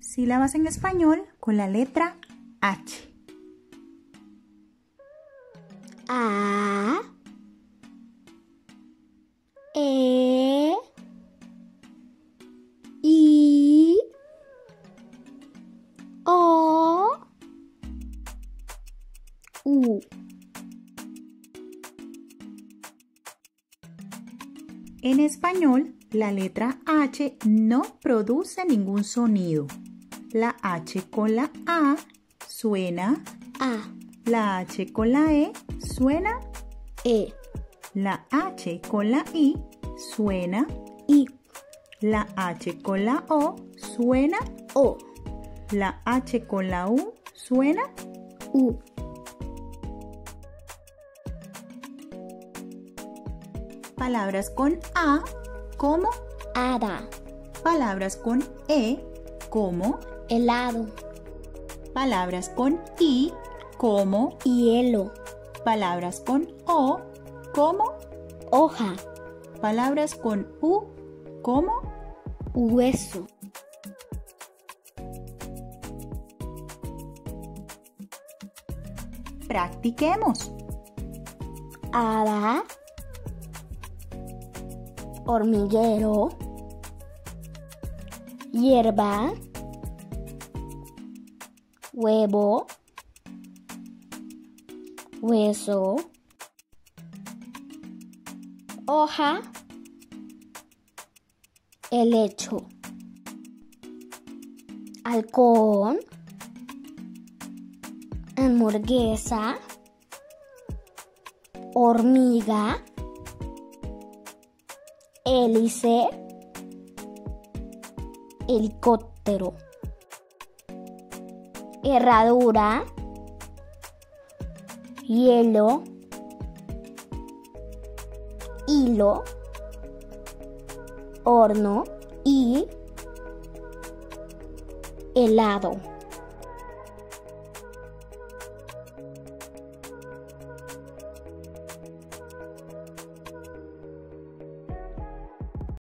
Sílabas en español con la letra H. A, E, I, O, U. En español, la letra H no produce ningún sonido. La H con la A suena A, La H con la E suena E, La H con la I suena I, La H con la O suena O, La H con la U suena U. Palabras con A como Hada, palabras con E como helado, palabras con I como hielo, palabras con O como hoja, palabras con U como hueso. practiquemos. Hada, hormiguero, hierba, huevo, hueso, hoja, helecho, halcón, hamburguesa, hormiga, hélice, helicóptero, herradura, hielo, hilo, horno y helado.